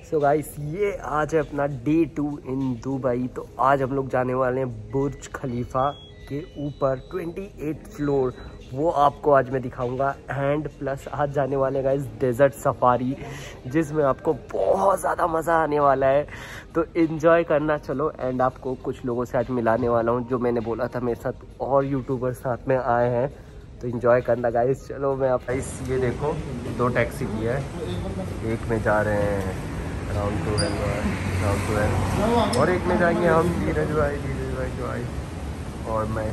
So guys ये आज है अपना डे 2 इन दुबई। तो आज हम लोग जाने वाले हैं बुर्ज खलीफा के ऊपर 28 फ्लोर, वो आपको आज मैं दिखाऊंगा। एंड प्लस आज जाने वाले गाइस डेजर्ट सफारी, जिसमें आपको बहुत ज़्यादा मज़ा आने वाला है। तो इन्जॉय करना चलो। एंड आपको कुछ लोगों से आज मिलाने वाला हूँ, जो मैंने बोला था मेरे साथ और यूट्यूबर साथ में आए हैं। तो इन्जॉय करना गाइस। चलो मैं आप गाइस ये देखो 2 टैक्सी की है, एक में जा रहे हैं राउंड टू और एक में जाएंगे हम धीरज भाई और मैं।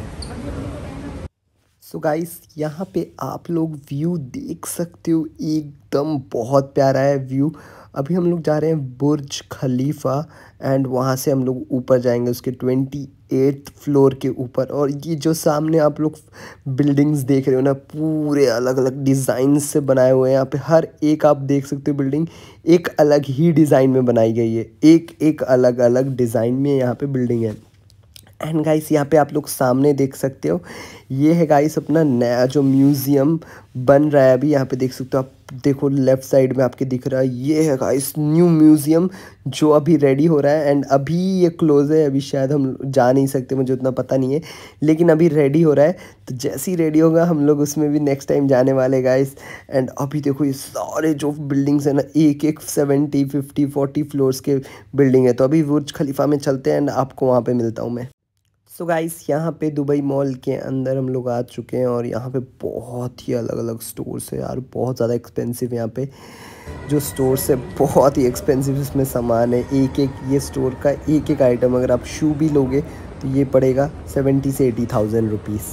सो गाइस यहाँ पे आप लोग व्यू देख सकते हो, एकदम बहुत प्यारा है व्यू। अभी हम लोग जा रहे हैं बुर्ज खलीफा एंड वहाँ से हम लोग ऊपर जाएंगे उसके 28th फ्लोर के ऊपर। और ये जो सामने आप लोग बिल्डिंग्स देख रहे हो ना, पूरे अलग अलग डिज़ाइन से बनाए हुए हैं। यहाँ पे हर एक आप देख सकते हो बिल्डिंग एक अलग ही डिज़ाइन में बनाई गई है, एक अलग अलग डिज़ाइन में यहाँ पे बिल्डिंग है। एंड गाइस यहाँ पे आप लोग सामने देख सकते हो, ये है गाइस अपना नया जो म्यूज़ियम बन रहा है। अभी यहाँ पे देख सकते हो आप, देखो लेफ़्ट साइड में आपके दिख रहा है, ये है गाइस न्यू म्यूज़ियम जो अभी रेडी हो रहा है। एंड अभी ये क्लोज़ है, अभी शायद हम जा नहीं सकते, मुझे उतना पता नहीं है, लेकिन अभी रेडी हो रहा है। तो जैसे ही रेडी होगा हम लोग उसमें भी नेक्स्ट टाइम जाने वाले गाइस। एंड अभी देखो ये सारे जो बिल्डिंग्स हैं ना, एक 70, 50, 40 फ्लोर्स के बिल्डिंग है। तो अभी बुर्ज खलीफा में चलते हैं एंड आपको वहाँ पर मिलता हूँ मैं। सो गाइस यहाँ पे दुबई मॉल के अंदर हम लोग आ चुके हैं और यहाँ पे बहुत ही अलग अलग स्टोर्स है यार, बहुत ज़्यादा एक्सपेंसिव। यहाँ पे जो स्टोर्स है बहुत ही एक्सपेंसिव, इसमें सामान है एक ये स्टोर का एक आइटम। अगर आप शू भी लोगे तो ये पड़ेगा 70 से 80,000 रुपीज़।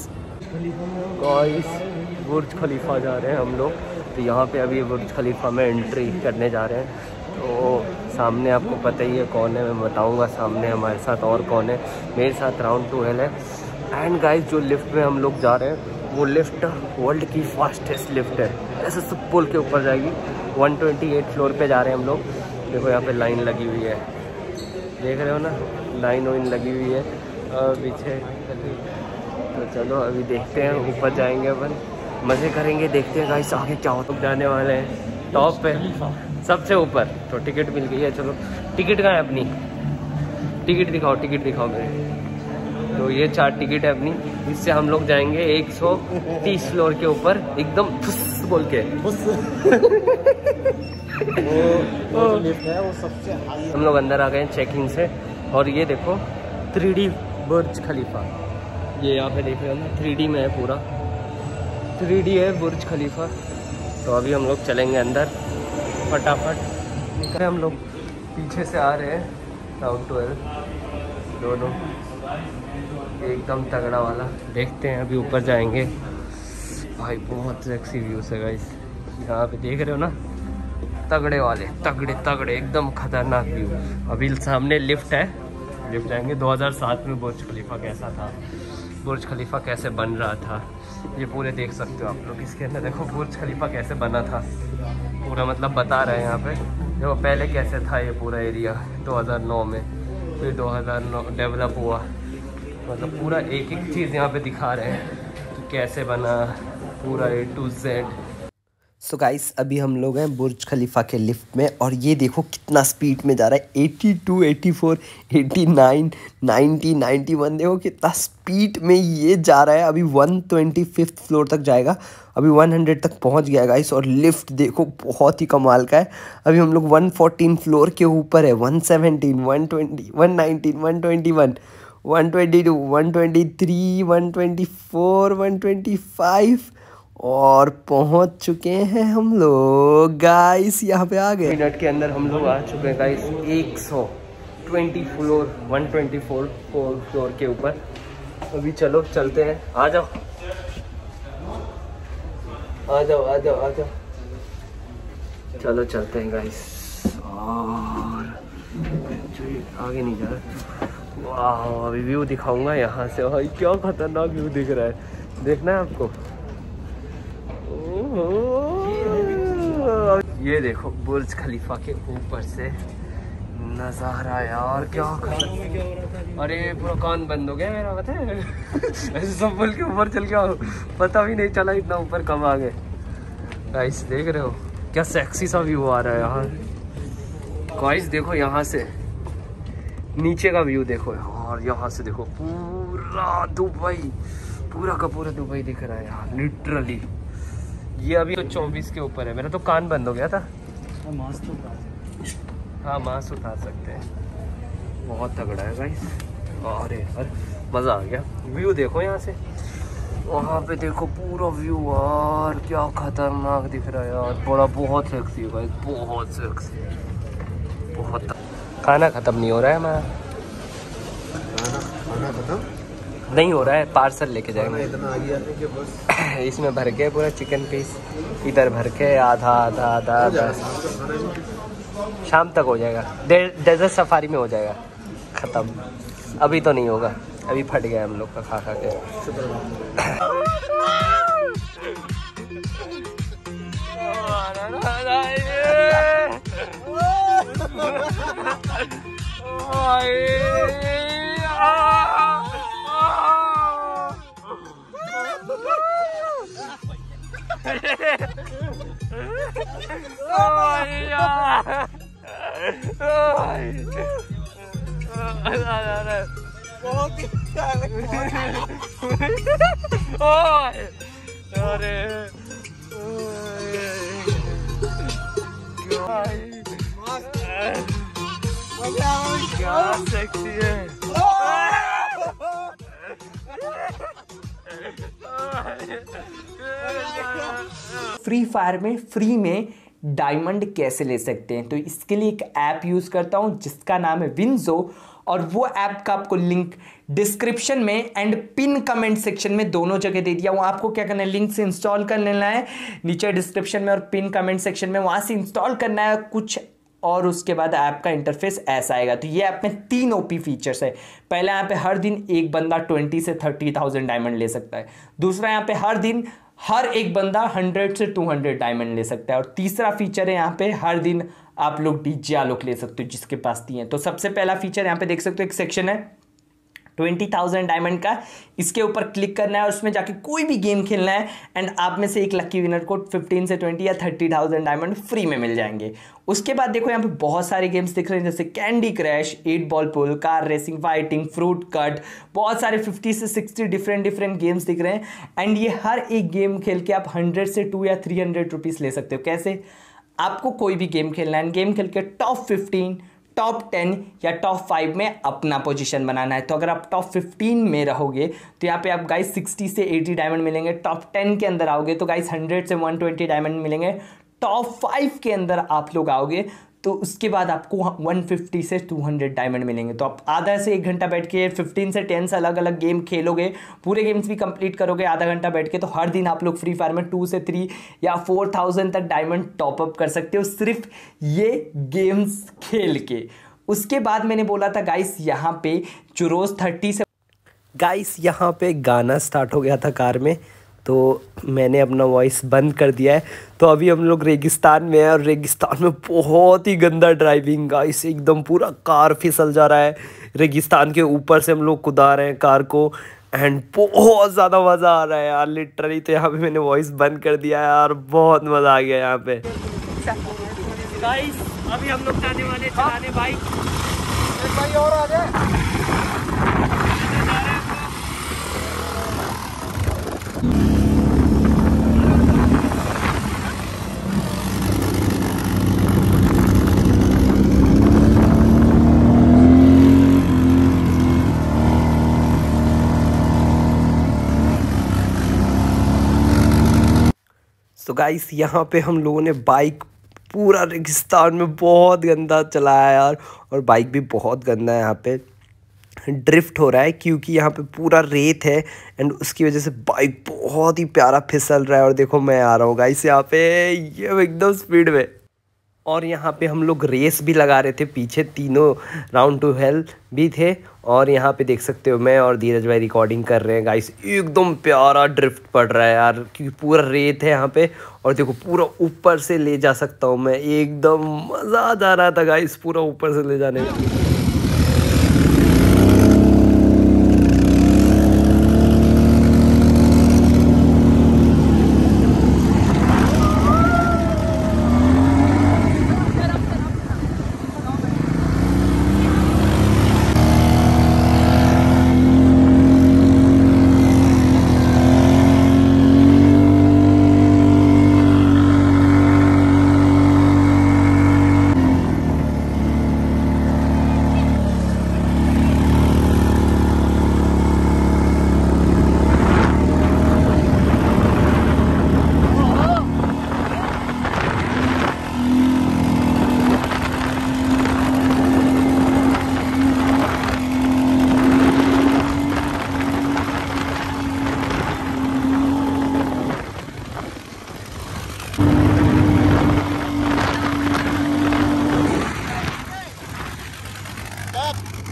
गाइस बुर्ज खलीफा जा रहे हैं हम लोग। तो यहाँ पे अभी बुर्ज खलीफा में एंट्री करने जा रहे हैं। तो सामने आपको पता ही है कौन है, मैं बताऊंगा सामने हमारे साथ और कौन है। मेरे साथ राउंड 12 है। एंड गाइस जो लिफ्ट में हम लोग जा रहे हैं वो लिफ्ट वर्ल्ड की फास्टेस्ट लिफ्ट है, ऐसे सब पुल के ऊपर जाएगी। 128 फ्लोर पे जा रहे हैं हम लोग। देखो यहाँ पे लाइन लगी हुई है, देख रहे हो ना, लाइन वाइन लगी हुई है पीछे। तो चलो अभी देखते हैं, ऊपर जाएंगे अपन, मज़े करेंगे, देखते हैं गाइस आगे क्या हो। जाने वाले हैं टॉप पे सबसे ऊपर। तो टिकट मिल गई है, चलो टिकट कहाँ है अपनी, टिकट दिखाओ मेरे। तो ये 4 टिकट है अपनी, इससे हम लोग जाएंगे 130 फ्लोर के ऊपर एकदम फुस बोल के। वो सबसे हम लोग अंदर आ गए हैं चेकिंग से। और ये देखो 3D बुर्ज खलीफा, ये यहाँ पे देख रहे हो ना, 3D में है, पूरा 3D है बुर्ज खलीफा। तो अभी हम लोग चलेंगे अंदर फटाफट। निकले हम लोग, पीछे से आ रहे हैं राउंड 12 दोनों, एकदम तगड़ा वाला। देखते हैं अभी ऊपर जाएंगे। भाई बहुत सेक्सी व्यूज़ है गाइस, यहाँ पे देख रहे हो ना, तगड़े वाले तगड़े एकदम खतरनाक व्यू। अभी सामने लिफ्ट है, लिफ्ट जाएंगे। 2007 में बुर्ज खलीफा कैसा था, बुर्ज खलीफा कैसे बन रहा था, ये पूरे देख सकते हो आप लोग। इसके अंदर देखो बुर्ज खलीफा कैसे बना था पूरा, मतलब बता रहे हैं यहाँ पे। देखो पहले कैसे था ये पूरा एरिया 2009 में, फिर 2009 डेवलप हुआ, मतलब पूरा एक चीज़ यहाँ पे दिखा रहे हैं कि कैसे बना पूरा A to Z। So guys अभी हम लोग हैं बुर्ज खलीफा के लिफ्ट में और ये देखो कितना स्पीड में जा रहा है, 82, 84, 89, 90, 91। देखो कितना स्पीड में ये जा रहा है। अभी 125th फ्लोर तक जाएगा, अभी 100 तक पहुंच गया गाइस। और लिफ्ट देखो बहुत ही कमाल का है। अभी हम लोग 114 फ्लोर के ऊपर है, 117, 120, 119, 121, 122, 123, 124, 125 और पहुंच चुके हैं हम लोग गाइस। यहाँ पे आ गए, मिनट के अंदर हम लोग आ चुके हैं गाइस 120 फ्लोर, 124 फ्लोर के ऊपर। अभी चलो चलते हैं, आ जाओ। चलो चलते हैं गाइस। और आगे नहीं जा रहा। वाह अभी व्यू दिखाऊंगा यहाँ से, भाई क्या खतरनाक व्यू दिख रहा है, देखना है आपको। ये देखो बुर्ज खलीफा के ऊपर से नज़ारा यार, क्या कर। अरे पूरा कान बंद हो गया मेरा, पता है ऐसे सब बोल के ऊपर चल गया, पता भी नहीं चला इतना ऊपर कब आ गए। गाइस देख रहे हो क्या सेक्सी सा व्यू आ रहा है यहाँ। गाइस देखो यहाँ से नीचे का व्यू देखो यार, यहाँ से देखो पूरा दुबई, पूरा का पूरा दुबई दिख रहा है यार लिटरली। ये अभी तो 24 के ऊपर है, मेरा तो कान बंद हो गया था। मास्क तो हाँ मास्क उतार सकते हैं, बहुत तगड़ा है गाइस। अरे मज़ा आ गया। व्यू देखो यहाँ से, वहाँ पे देखो पूरा व्यू यार, क्या खतरनाक दिख रहा है यार, बड़ा बहुत सेक्सी है गाइस, बहुत सेक्सी, बहुत। खाना ख़त्म नहीं हो रहा है हमारा, खाना खत्म नहीं हो रहा है, पार्सल लेके जाएंगे। इतना आ गया है कि बस इसमें भर के पूरा चिकन पीस, इधर भर के आधा आधा आधा आधा, शाम तक हो जाएगा। डेजर्ट सफारी में हो जाएगा ख़त्म, अभी तो नहीं होगा, अभी फट गया हम लोग का खा खा के। अरे क्या सेक्सी है। फ्री फायर में फ्री में डायमंड कैसे ले सकते हैं, तो इसके लिए एक ऐप यूज़ करता हूं जिसका नाम है विंजो, और वो ऐप का आपको लिंक डिस्क्रिप्शन में एंड पिन कमेंट सेक्शन में दोनों जगह दे दिया हूँ। आपको क्या करना है, लिंक से इंस्टॉल कर लेना है नीचे डिस्क्रिप्शन में और पिन कमेंट सेक्शन में, वहाँ से इंस्टॉल करना है कुछ, और उसके बाद ऐप का इंटरफेस ऐसा आएगा। तो ये ऐप में 3 ओपी फीचर्स है। पहला, यहाँ पे हर दिन एक बंदा 20 से 30,000 डायमंड ले सकता है। दूसरा, यहाँ पे हर दिन हर एक बंदा 100 से 200 डायमंड ले सकता है। और तीसरा फीचर है, यहाँ पे हर दिन आप लोग डीजे आलोक ले सकते हो जिसके पास 3 है। तो सबसे पहला फीचर यहाँ पे देख सकते हो, एक सेक्शन है 20,000 डायमंड का, इसके ऊपर क्लिक करना है और उसमें जाके कोई भी गेम खेलना है एंड आप में से एक लकी विनर को 15 से 20 या 30,000 डायमंड फ्री में मिल जाएंगे। उसके बाद देखो यहाँ पे बहुत सारे गेम्स दिख रहे हैं, जैसे Candy Crush, 8 ball pool, car racing, fighting, fruit cut, बहुत सारे 50 से 60 डिफरेंट गेम्स दिख रहे हैं। एंड ये हर एक गेम खेल के आप 100 से 2 या 300 रुपीज़ ले सकते हो। कैसे? आपको कोई भी गेम खेलना है, गेम खेल के टॉप 15, टॉप 10 या टॉप 5 में अपना पोजीशन बनाना है। तो अगर आप टॉप 15 में रहोगे तो यहाँ पे आप गाइस 60 से 80 डायमंड मिलेंगे। टॉप 10 के अंदर आओगे तो गाइस 100 से 120 डायमंड मिलेंगे। टॉप 5 के अंदर आप लोग आओगे तो उसके बाद आपको 150 से 200 डायमंड मिलेंगे। तो आप आधा से 1 घंटा बैठ के 15 से 10 से अलग अलग गेम खेलोगे, पूरे गेम्स भी कंप्लीट करोगे आधा घंटा बैठ के, तो हर दिन आप लोग फ्री फायर में 2 से 3 या 4,000 तक डायमंड टॉपअप कर सकते हो सिर्फ ये गेम्स खेल के। उसके बाद मैंने बोला था गाइस यहाँ पे जो रोज़ 30 से गाइस यहाँ पे गाना स्टार्ट हो गया था कार में, तो मैंने अपना वॉइस बंद कर दिया है। तो अभी हम लोग रेगिस्तान में हैं और रेगिस्तान में बहुत ही गंदा ड्राइविंग गाइस, एकदम पूरा कार फिसल जा रहा है। रेगिस्तान के ऊपर से हम लोग कुदा रहे हैं कार को एंड बहुत ज़्यादा मज़ा आ रहा है यार लिटरली। तो यहाँ पे मैंने वॉइस बंद कर दिया है यार, बहुत मज़ा आ गया यहाँ पे। गाइस अभी हम लोग जाने वाले चलाने बाइक। एक भाई और आ जाए। तो गाइस यहाँ पे हम लोगों ने बाइक पूरा रेगिस्तान में बहुत गंदा चलाया यार, और बाइक भी बहुत गंदा है। यहाँ पे ड्रिफ्ट हो रहा है क्योंकि यहाँ पे पूरा रेत है एंड उसकी वजह से बाइक बहुत ही प्यारा फिसल रहा है। और देखो मैं आ रहा हूँ गाइस यहाँ पे, ये एकदम स्पीड में। और यहाँ पे हम लोग रेस भी लगा रहे थे, पीछे तीनों राउंड टू हेल भी थे। और यहाँ पे देख सकते हो मैं और धीरज भाई रिकॉर्डिंग कर रहे हैं गाइस, एकदम प्यारा ड्रिफ्ट पड़ रहा है यार क्योंकि पूरा रेत है यहाँ पे। और देखो पूरा ऊपर से ले जा सकता हूँ मैं, एकदम मज़ा आ जा रहा था गाइस पूरा ऊपर से ले जाने में।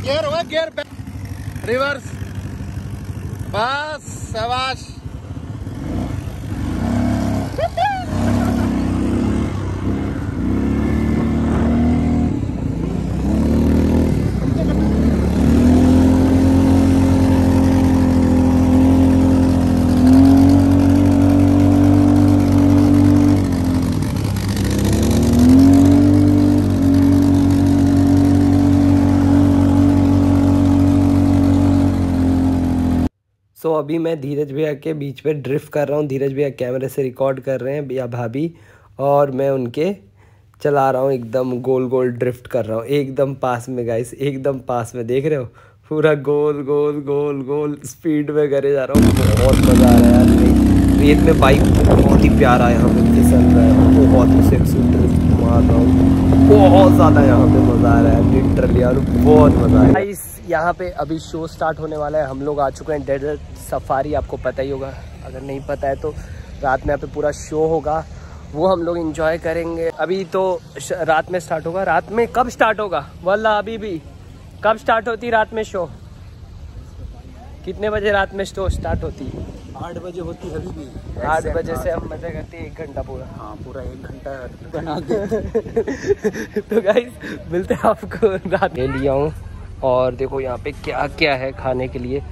गियर हुआ, गियर रिवर्स, बस शाबाश। सो अभी मैं धीरज भैया के बीच में ड्रिफ्ट कर रहा हूँ। धीरज भैया कैमरे से रिकॉर्ड कर रहे हैं या भाभी, और मैं उनके चला रहा हूँ, एकदम गोल गोल ड्रिफ्ट कर रहा हूँ, एकदम पास में गाइस, एकदम पास में, देख रहे हो, पूरा गोल गोल गोल गोल स्पीड में करे जा रहा हूँ। बहुत मज़ा आ रहा है यार, रेत में बाइक बहुत ही प्यारा यहाँ पे फिसल रहा है, बहुत ही सेक्सी ड्रिफ्ट मार रहा हूँ, बहुत ज़्यादा यहाँ पे मज़ा आ रहा है लिटरली यार, बहुत मज़ा आ रहा है। यहाँ पे अभी शो स्टार्ट होने वाला है, हम लोग आ चुके हैं डेजर्ट सफारी, आपको पता ही होगा, अगर नहीं पता है तो रात में यहाँ पे पूरा शो होगा, वो हम लोग एंजॉय करेंगे। अभी तो रात में स्टार्ट होगा, रात में कब स्टार्ट होगा वल्ला अभी भी, कब स्टार्ट होती रात में शो, कितने बजे रात में शो स्टार्ट होती? 8 बजे होती है अभी भी। 8 बजे से हम मजा करते हैं 1 घंटा पूरा। हाँ, पूरा 1 घंटा बना के। तो गाइस मिलते हैं आपको रात में। लिया हूँ और देखो यहाँ पे क्या क्या है खाने के लिए,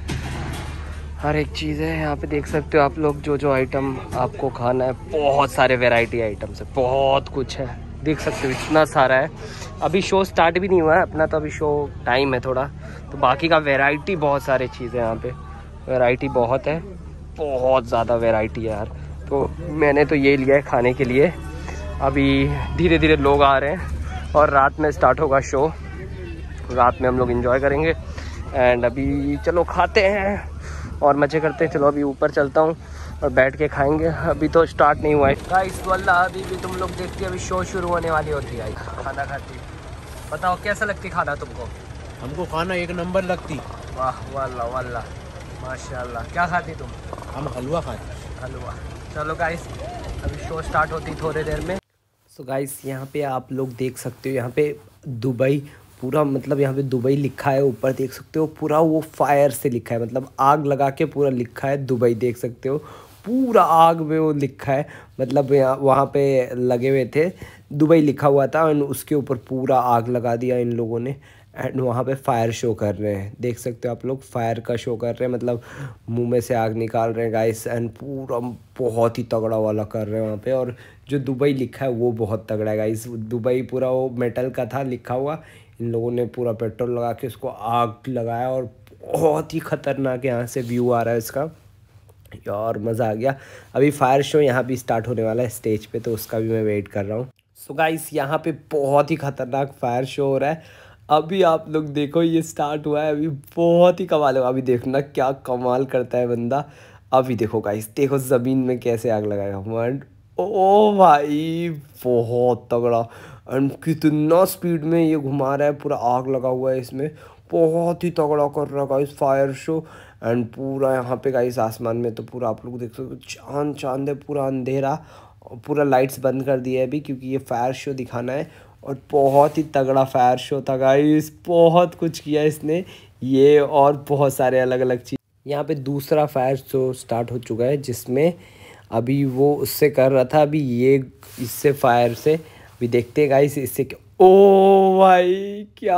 हर एक चीज़ है यहाँ पे, देख सकते हो आप लोग, जो जो आइटम आपको खाना है, बहुत सारे वैरायटी आइटम्स है, बहुत कुछ है, देख सकते हो इतना सारा है। अभी शो स्टार्ट भी नहीं हुआ है अपना, तो अभी शो टाइम है थोड़ा, तो बाकी का वैरायटी बहुत सारे चीज़ें यहाँ पे, वैरायटी बहुत है, बहुत ज़्यादा वैरायटी है यार। तो मैंने तो ये लिया है खाने के लिए। अभी धीरे धीरे लोग आ रहे हैं और रात में स्टार्ट होगा शो, रात में हम लोग एंजॉय करेंगे। एंड अभी चलो खाते हैं और मज़े करते हैं। चलो अभी ऊपर चलता हूँ और बैठ के खाएंगे, अभी तो स्टार्ट नहीं हुआ है गाइस वल्ला, अभी भी तुम लोग देखते हैं, अभी शो शुरू होने वाली होती है खाना खाती। बताओ कैसा लगती खाना तुमको? हमको खाना 1 नंबर लगती। वाह वल्ला वल्ला माशाल्लाह। क्या खाती तुम? हम हलवा खाते। हलवा। चलो गाइस अभी शो स्टार्ट होती थोड़ी देर में। सो गाइस यहाँ पे आप लोग देख सकते हो, यहाँ पे दुबई पूरा, मतलब यहाँ पे दुबई लिखा है ऊपर, देख सकते हो पूरा वो फायर से लिखा है, मतलब आग लगा के पूरा लिखा है दुबई, देख सकते हो पूरा आग में वो लिखा है, मतलब यहाँ वहाँ पे लगे हुए थे, दुबई लिखा हुआ था और उसके ऊपर पूरा आग लगा दिया इन लोगों ने। एंड वहाँ पे फायर शो कर रहे हैं, देख सकते हो आप लोग, फायर का शो कर रहे हैं, मतलब मुंह में से आग निकाल रहे हैं गाइस, एंड पूरा बहुत ही तगड़ा वाला कर रहे हैं वहाँ पे। और जो दुबई लिखा है वो बहुत तगड़ा है गाइस, दुबई पूरा वो मेटल का था लिखा हुआ, इन लोगों ने पूरा पेट्रोल लगा के उसको आग लगाया और बहुत ही ख़तरनाक यहाँ से व्यू आ रहा है इसका यार, मज़ा आ गया। अभी फायर शो यहाँ भी स्टार्ट होने वाला है स्टेज पे, तो उसका भी मैं वेट कर रहा हूँ। सो गाइस यहाँ पे बहुत ही ख़तरनाक फायर शो हो रहा है, अभी आप लोग देखो, ये स्टार्ट हुआ है, अभी बहुत ही कमाल होगा, अभी देखना क्या कमाल करता है बंदा। अभी देखो गाइस, देखो ज़मीन में कैसे आग लगाएगा वन, ओ भाई बहुत तगड़ा, एंड कितना स्पीड में ये घुमा रहा है, पूरा आग लगा हुआ है इसमें, बहुत ही तगड़ा कर रहा है गाइस फायर शो। एंड पूरा यहाँ पे गाइस आसमान में तो पूरा आप लोग देख सकते हो, चांद चांद है, पूरा अंधेरा, पूरा लाइट्स बंद कर दिया है अभी, क्योंकि ये फायर शो दिखाना है। और बहुत ही तगड़ा फायर शो था गाइस, बहुत कुछ किया इसने, ये और बहुत सारे अलग अलग चीज़। यहाँ पे दूसरा फायर शो स्टार्ट हो चुका है, जिसमें अभी वो उससे कर रहा था, अभी ये इससे फायर से, अभी देखते हैं गाइस इससे। ओ भाई क्या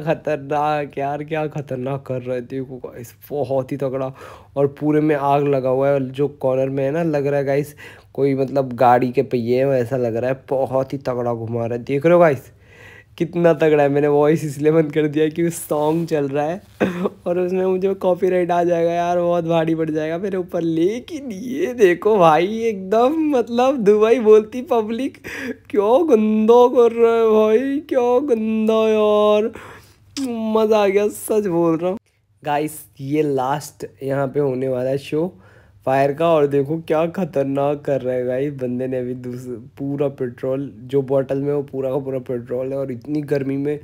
खतरनाक यार, क्या खतरनाक कर रहे थे, देखो गाइस बहुत ही तगड़ा, और पूरे में आग लगा हुआ है, और जो कॉर्नर में है ना, लग रहा है गाइस कोई मतलब गाड़ी के पहिए हैं ऐसा लग रहा है, बहुत ही तगड़ा घुमा रहा है, देख रहे हो गाइस कितना तगड़ा है। मैंने वॉइस इसलिए बंद कर दिया कि सॉन्ग चल रहा है और उसमें मुझे कॉपीराइट आ जाएगा यार, बहुत भारी पड़ जाएगा मेरे ऊपर। लेकिन ये देखो भाई एकदम मतलब दुबई बोलती पब्लिक, क्यों गंदा कर रहा है भाई, क्या गंदा यार, मज़ा आ गया, सच बोल रहा हूँ गाइस। ये लास्ट यहाँ पे होने वाला है शो फायर का, और देखो क्या खतरनाक कर रहा है गाइस बंदे ने। अभी पूरा पेट्रोल जो बॉटल में वो पूरा का पूरा पेट्रोल है, और इतनी गर्मी में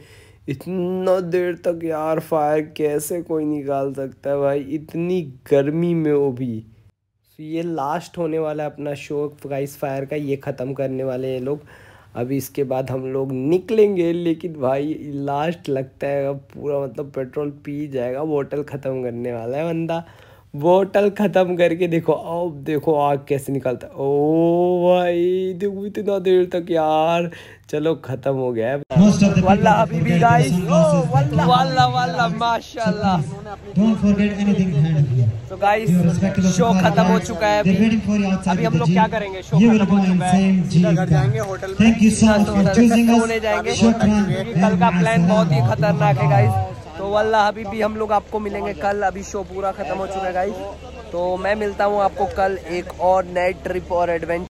इतना देर तक यार फायर कैसे कोई निकाल सकता है भाई, इतनी गर्मी में वो भी। तो ये लास्ट होने वाला है अपना शो गाइस फायर का, ये ख़त्म करने वाले हैं लोग अभी इसके बाद हम लोग निकलेंगे, लेकिन भाई लास्ट लगता है अब पूरा मतलब पेट्रोल पी जाएगा। बोतल ख़त्म करने वाला है बंदा, बोतल ख़त्म करके देखो, अब देखो आग कैसे निकलता है। ओ भाई देखो इतना देर तक यार, चलो ख़त्म हो गया है। वल्ला अभी भी गाइस, वल्ला वल्ला माशाल्लाह। तो गाइस शो ख़त्म हो चुका है। अभी हम लोग क्या करेंगे, शो खत्म हो चुका है, सीधा घर जाएंगे, होटल में सोने जाएंगे क्योंकि कल का प्लान बहुत ही खतरनाक है गाइस। तो वल्लाह अभी भी हम लोग आपको मिलेंगे कल। अभी शो पूरा खत्म हो चुका है गाइस, तो मैं मिलता हूँ आपको कल एक और नए ट्रिप और एडवेंचर